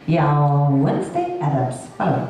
ja Wednesday Addams, palun.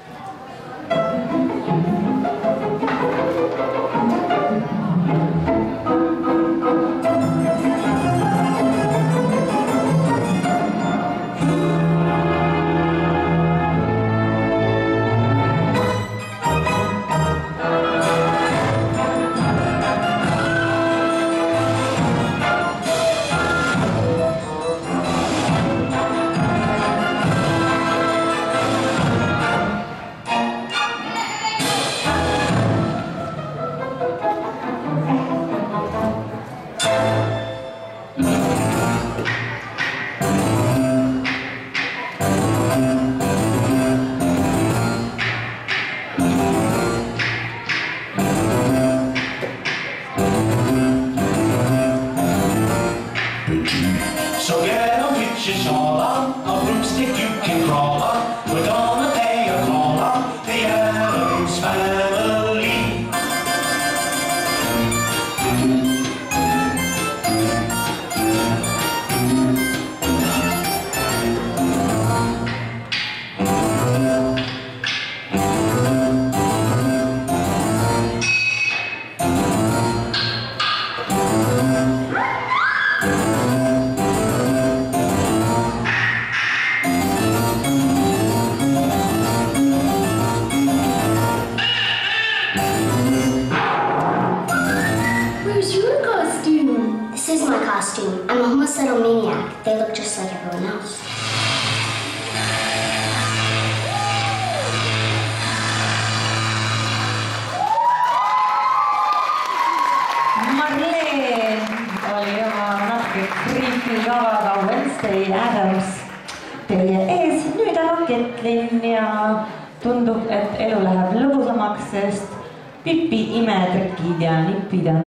So get a witch's shawl on, a broomstick you can crawl on. We're gonna pay a call on the Addams Family. Where's your costume? This is my costume. I'm a homicidal maniac. They look just like everyone else. Marleen oli oma natuke creepy kavaga Wednesday Addams teie ees. Nüüd on Ketlin ja tundub, et elu läheb lõbusamaks, sest Pipi imetrikid ja nipid on